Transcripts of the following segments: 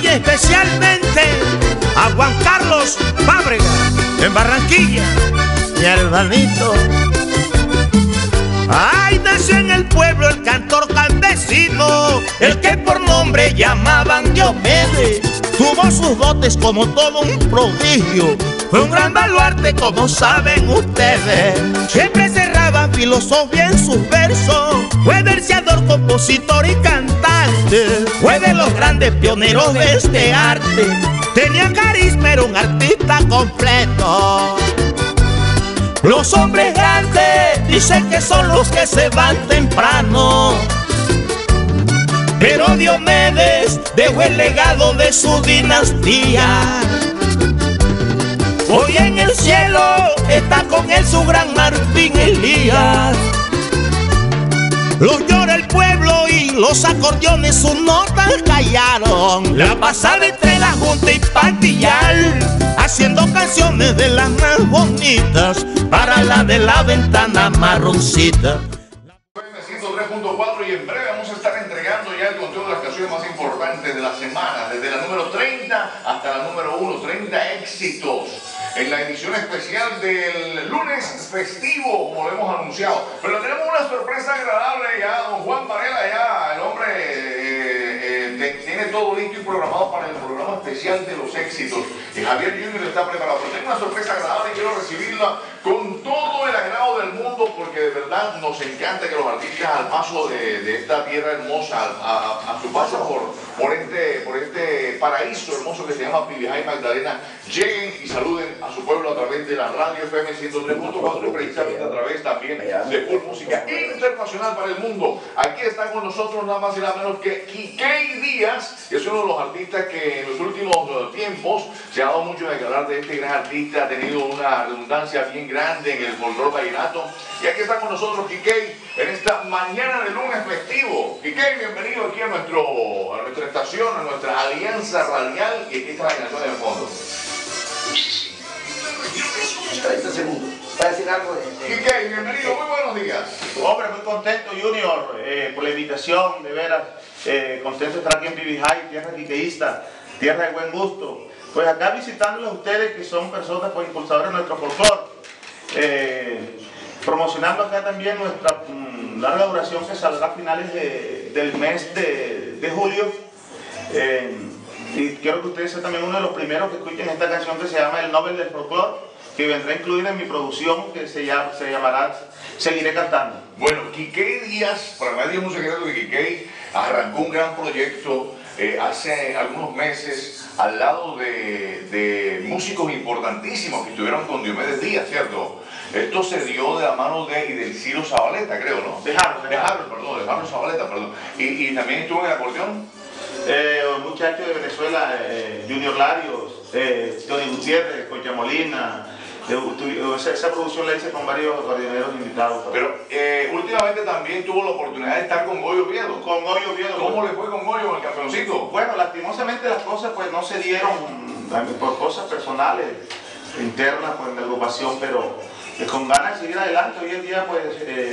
y especialmente a Juan Carlos Fábrega en Barranquilla, mi hermanito. Ay, nació en el pueblo el cantor campesino, el que por nombre llamaban Diomedes. Tuvo sus dotes como todo un prodigio, fue un gran baluarte como saben ustedes. Siempre cerraba filosofía en sus versos, fue verseador, compositor y cantante. Fue de los grandes pioneros de este arte, tenía carisma, era un artista completo. Los hombres grandes dicen que son los que se van temprano, pero Diomedes dejó el legado de su dinastía. Hoy en el cielo está con él su gran Martín Elías. Los llora el pueblo y los acordeones sus notas callaron. La pasada entre la Junta y Pastillar, haciendo canciones de las más bonitas para la de la ventana marroncita. 103.4 y en breve vamos a estar entregando ya el conteo de las canciones más importantes de la semana, desde la número 30 hasta la número 1, 30 éxitos en la edición especial del lunes festivo, como lo hemos anunciado. Pero tenemos una sorpresa agradable ya, don Juan Varela, ya el hombre tiene todo listo y programado para el programa especial de los éxitos. Y Javier Junior está preparado, pero tengo una sorpresa agradable y quiero recibirla con todo el agrado del mundo, porque de verdad nos encanta que los artistas al paso de esta tierra hermosa, a su paso por este paraíso hermoso que se llama Pibijay Magdalena, lleguen y saluden a su pueblo a través de la radio FM 103.4 y precisamente a través también de Full Música Internacional para el mundo. Aquí está con nosotros nada más y nada menos que Quiquey Díaz, que es uno de los artistas que en los últimos tiempos se ha dado mucho de hablar de este gran artista, ha tenido una redundancia bien grande en el folclore vallenato. Y aquí está con nosotros Quiquey en esta mañana de lunes festivo. Quiquey, bienvenido aquí a nuestra estación, a nuestra alianza radial, y aquí está la canción en el fondo. 30 segundos. ¿Va a decir algo? Quiquey, bienvenido, muy buenos días. Hombre, muy contento, Junior, por la invitación, de veras. Contento de estar aquí en Pibijay, tierra quiqueísta, tierra de buen gusto. Pues acá visitándoles a ustedes, que son personas pues, impulsadoras de nuestro folclore. Promocionando acá también nuestra larga duración que saldrá a finales del mes de julio. Y quiero que ustedes sean también uno de los primeros que escuchen esta canción que se llama El Nobel del Folclore, que vendrá incluida en mi producción, que se llamará Seguiré Cantando. Bueno, Quiquey Díaz, para nadie es un secreto que Quiquey arrancó un gran proyecto hace algunos meses al lado de músicos importantísimos que estuvieron con Diomedes Díaz, ¿cierto? Esto se dio de la mano de Idelciro Zabaleta, creo, ¿no? De Harold Zabaleta, perdón. Y también estuvo en el acordeón. Un muchacho de Venezuela, Junior Larios, Tony Gutiérrez, Concha Molina. Esa producción la hice con varios acordeoneros invitados. Pero últimamente también tuvo la oportunidad de estar con Goyo Oviedo. Con Goyo Oviedo. ¿Cómo le fue con Goyo en el campeoncito? Bueno, lastimosamente las cosas pues no se dieron por cosas personales, internas, pues en la agrupación, pero con ganas de seguir adelante. Hoy en día pues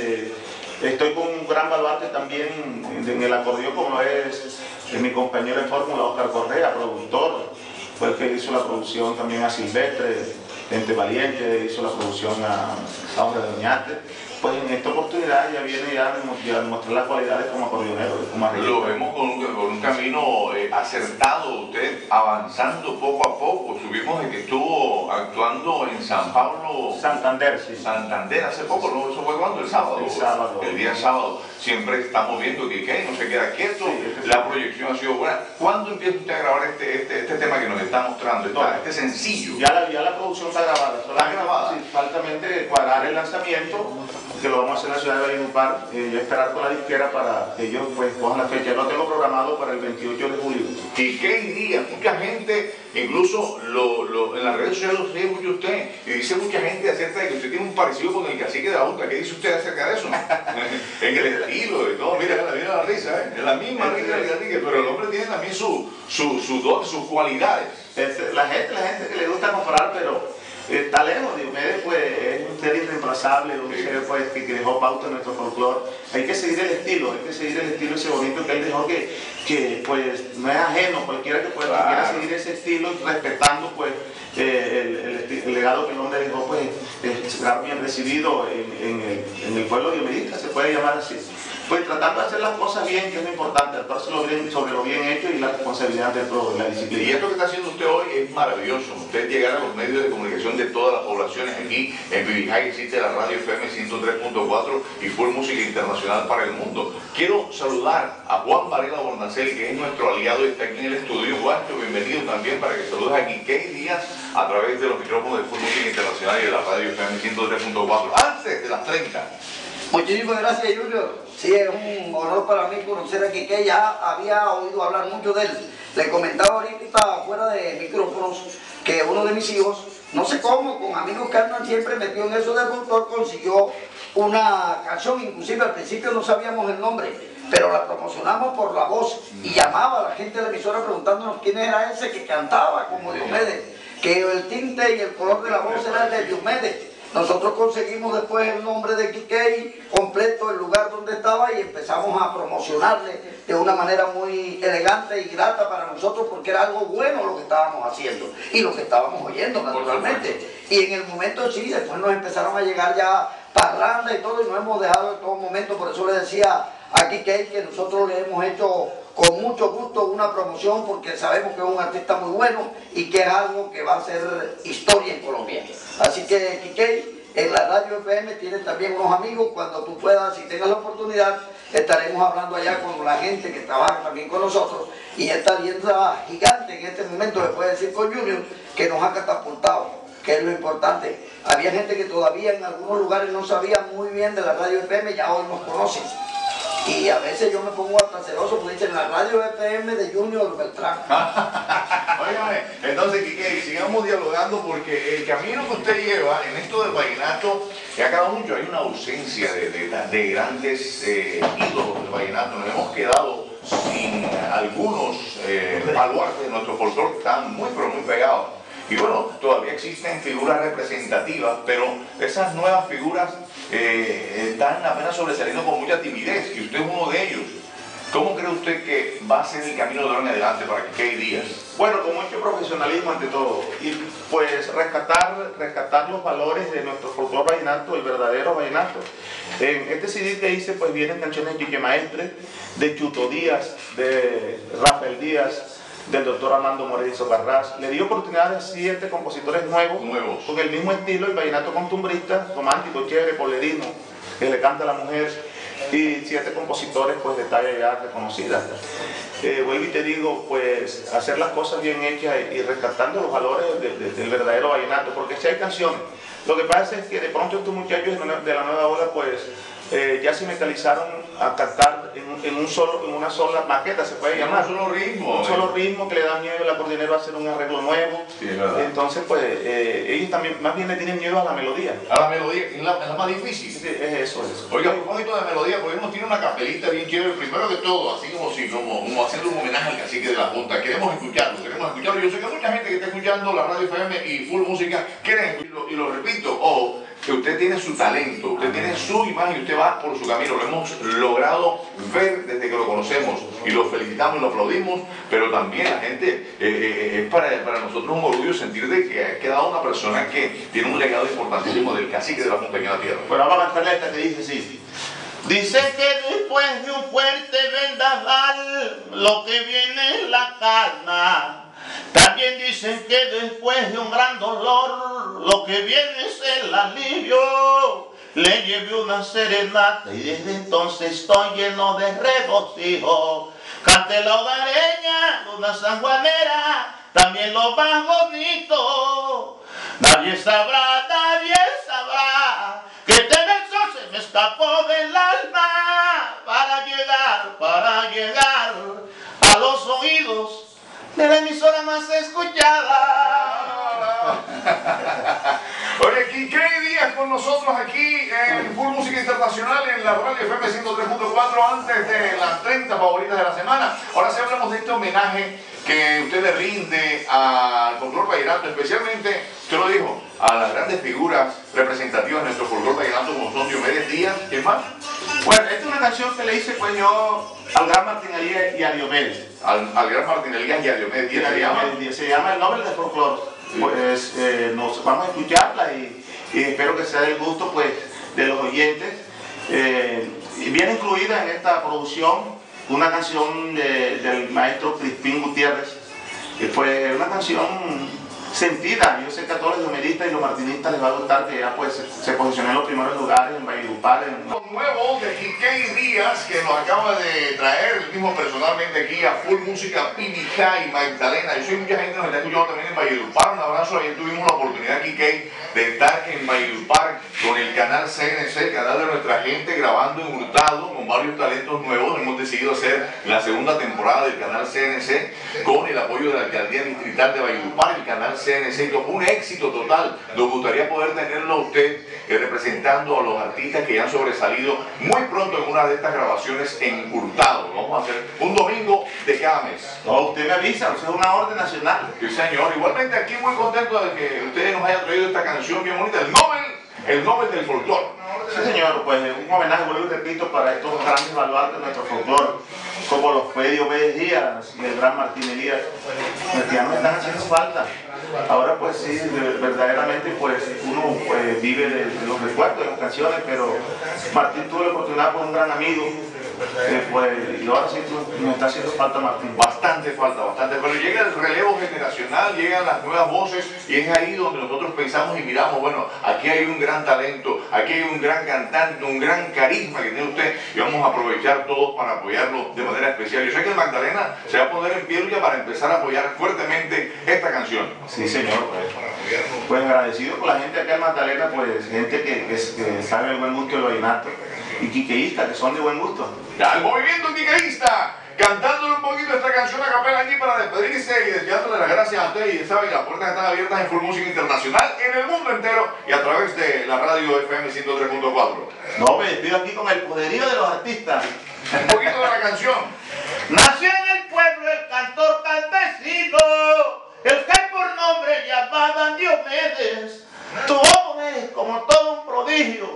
estoy con un gran baluarte también en el acordeón, como es mi compañero de fórmula, Oscar Correa, productor. Fue el que hizo la producción también a Silvestre, Gente Valiente, hizo la producción a Hombre de Doñate. Pues en esta oportunidad ya viene a demostrar las cualidades como acordeonero, como arreglista. Lo vemos con un camino acertado, usted avanzando poco a poco. Subimos de que estuvo actuando en San Pablo. Santander, sí. Santander hace poco, ¿no? ¿Eso fue cuándo? El sábado. El sábado. El día sábado. Siempre estamos viendo que no se queda quieto. Sí, la proyección ha sido buena. ¿Cuándo empieza usted a grabar este tema que nos está mostrando? Este sencillo. Ya la producción está grabada. ¿Está grabada? Sí, faltamente cuadrar el lanzamiento, que lo vamos a hacer en la ciudad de Valledupar, y esperar con la disquera para que ellos pues cojan la fecha. Lo tengo programado para el 28 de julio. Quiquey Díaz, mucha gente, incluso en las redes sociales lo sigue mucho usted, y dice mucha gente acerca de que usted tiene un parecido con el cacique de la Junta. ¿Qué dice usted acerca de eso? En el estilo y todo, mira la risa, ¿eh? Es la misma risa del cacique, pero el hombre tiene también sus cualidades. La gente que le gusta comparar, pero está lejos. Diomedes pues es un ser irreemplazable, un ser pues que dejó pauta en nuestro folclore. Hay que seguir el estilo, ese bonito que él dejó, que pues no es ajeno, cualquiera que pueda que quiera seguir ese estilo, respetando pues el legado que el hombre dejó, pues será bien recibido en el pueblo diomedista, se puede llamar así. Pues tratando de hacer las cosas bien, que es lo importante, actuárselo bien sobre lo bien hecho y la responsabilidad dentro de la disciplina. Y esto que está haciendo usted hoy es maravilloso. Usted llegar a los medios de comunicación de todas las poblaciones. Aquí en Vivijay existe la radio FM 103.4 y Full Música Internacional para el mundo. Quiero saludar a Juan Varela Bornacel, que es nuestro aliado y está aquí en el estudio. Juancho, bienvenido también para que saludes a Quiquey Díaz a través de los micrófonos de Full Música Internacional y de la radio FM 103.4. Antes de las 30. Muchísimas gracias, Junior. Sí, es un honor para mí conocer a Quiquey. Ya había oído hablar mucho de él. Le comentaba ahorita fuera de micrófonos que uno de mis hijos, no sé cómo, con amigos que andan siempre metido en eso del folclore, consiguió una canción. Inclusive al principio no sabíamos el nombre, pero la promocionamos por la voz y llamaba a la gente de la emisora preguntándonos quién era ese que cantaba como Diomedes, que el tinte y el color de la voz era el de Diomedes. Nosotros conseguimos después el nombre de Quiquey completo, el lugar donde estaba, y empezamos a promocionarle de una manera muy elegante y grata para nosotros, porque era algo bueno lo que estábamos haciendo y lo que estábamos oyendo naturalmente. Y en el momento sí, después nos empezaron a llegar ya parrandas y todo, y nos hemos dejado en todo momento. Por eso le decía a Quiquey que nosotros le hemos hecho con mucho gusto una promoción, porque sabemos que es un artista muy bueno y que es algo que va a hacer historia en Colombia. Así que Quiquey, en la radio FM tienes también unos amigos. Cuando tú puedas, si tengas la oportunidad, estaremos hablando allá con la gente que trabaja también con nosotros, y esta alianza gigante en este momento, le puedo decir con Junior, que nos ha catapultado, que es lo importante. Había gente que todavía en algunos lugares no sabía muy bien de la radio FM, ya hoy nos conocen. Y a veces yo me pongo hasta celoso porque dicen la radio FM de Junior Beltrán. Óigame, entonces Quiquey, sigamos dialogando, porque el camino que usted lleva en esto del vallenato ha quedado mucho. Hay una ausencia de grandes ídolos del vallenato. Nos hemos quedado sin algunos baluartes de nuestro folclore que están muy pero muy pegados. Y bueno, todavía existen figuras representativas, pero esas nuevas figuras están apenas sobresaliendo con mucha timidez, y usted es uno de ellos. ¿Cómo cree usted que va a ser el camino de ahora en adelante para Quiquey Díaz? Bueno, con mucho profesionalismo ante todo, y pues rescatar los valores de nuestro folclore vallenato, el verdadero vallenato. En este CD que hice pues vienen canciones de Quique Maestre, de Chuto Díaz, de Rafael Díaz, del doctor Armando Moreno Socarrás. Le di oportunidad a 7 compositores nuevos, con el mismo estilo, el vallenato costumbrista, romántico, chévere, polerino, que le canta a la mujer, y 7 compositores pues de talla ya reconocida. Vuelvo y te digo, pues hacer las cosas bien hechas y rescatando los valores del verdadero vallenato, porque si hay canciones. Lo que pasa es que de pronto estos muchachos de la nueva ola pues ya se mentalizaron a cantar en una sola maqueta, se puede llamar. Un solo ritmo. Un solo ritmo que le da miedo al acordeonero a hacer un arreglo nuevo. Sí, es verdad. Entonces pues ellos también más bien le tienen miedo a la melodía. A la melodía, es la más difícil. Sí, es eso. Oiga, a propósito de melodía, porque uno tiene una capelita bien chévere. Primero que todo, así como haciendo un homenaje al cacique de la Junta. Queremos escucharlo. Yo sé que mucha gente que está escuchando la radio FM y Full Música quieren escucharlo, y lo repito, ojo, que usted tiene su talento, usted tiene su imagen y usted va por su camino. Lo hemos logrado ver desde que lo conocemos y lo felicitamos y lo aplaudimos, pero también la gente, es para nosotros un orgullo sentir de que ha quedado una persona que tiene un legado importantísimo del cacique de la Junta en la tierra. Bueno, vamos a cantarle esta que dice así. Dicen que después de un fuerte vendaval, lo que viene es la calma. También dicen que después de un gran dolor, lo que viene es el alivio. Le llevé una serenata y desde entonces estoy lleno de regocijo. Cante la hogareña, una sanjuanera, también lo más bonito. Nadie sabrá que este verso se me escapó del alma para llegar a los oídos de la emisora más escuchada. Oye, Quiquey Díaz con nosotros aquí en Full Música Internacional en la radio FM 103.4 antes de las 30 favoritas de la semana. Ahora sí hablamos de este homenaje que usted le rinde al folclore vallenato, especialmente Usted lo dijo, a las grandes figuras representativas de nuestro folclore vallenato como son Diomedes Díaz, ¿quién más? Bueno, esta es una canción que le hice pues yo al gran Martín Elías y a Diomedes. Al gran Martín Elías y a Diomedes Díaz se llama El Nobel del Folclore. Sí. Pues nos vamos a escucharla y espero que sea del gusto pues de los oyentes. Y viene incluida en esta producción una canción del maestro Crispín Gutiérrez, que fue una canción sentida. Yo sé que a todos los diomeristas y los martinistas les va a gustar, que ya pues se posicionó en los primeros lugares en Valledupar. Nuevo de Quiquey Díaz, que nos acaba de traer el mismo personalmente aquí a Full Música PBJ y Magdalena. Yo sé que mucha gente nos está escuchando también en Valledupar. Un abrazo, ayer tuvimos la oportunidad, Quiquey, de estar en Valledupar con el canal CNC, el canal de nuestra gente, grabando en Hurtado con varios talentos nuevos. Hemos decidido hacer la segunda temporada del canal CNC con el apoyo de la Alcaldía Distrital de Valledupar, el canal CNC. Un éxito total. Nos gustaría poder tenerlo a usted representando a los artistas que ya han sobresalido muy pronto en una de estas grabaciones en Hurtado. Lo vamos a hacer un domingo de cada mes. No, usted me avisa, usted es una orden nacional. Sí, señor. Igualmente aquí muy contento de que ustedes nos hayan traído esta canción bien bonita, el Nobel del Folclore. Sí, señor, pues un homenaje, vuelvo y repito, para estos grandes baluartes de nuestro folclore, como los fue Diomedes Díaz y el gran Martín Elías, que ya nos están haciendo falta. Ahora pues sí, verdaderamente pues uno pues, vive de los recuerdos de las canciones, pero Martín tuvo la oportunidad con un gran amigo, pues, y ahora sí nos está haciendo falta Martín. Bastante falta, pero llega el relevo generacional, llegan las nuevas voces y es ahí donde nosotros pensamos y miramos, bueno, aquí hay un gran talento, aquí hay un gran cantante, un gran carisma que tiene usted y vamos a aprovechar todos para apoyarlo de manera especial. Yo sé que el Magdalena se va a poner en pie para empezar a apoyar fuertemente esta canción. Sí, señor, pues agradecido con la gente acá en Magdalena, pues gente que sabe el buen gusto del vallenato y quiqueístas que son de buen gusto. Ya, el movimiento quiqueísta, cantándole un poquito esta canción a capela aquí para despedirse y deseándole las gracias a usted. Y sabe que las puertas están abiertas en Full Música Internacional en el mundo entero y a través de la radio FM 103.4. No, me despido aquí con el poderío de los artistas. Un poquito de la canción. Nació en el pueblo el cantor campesino, el que por nombre llamaban Diomedes. Tuvo poderes como todo un prodigio,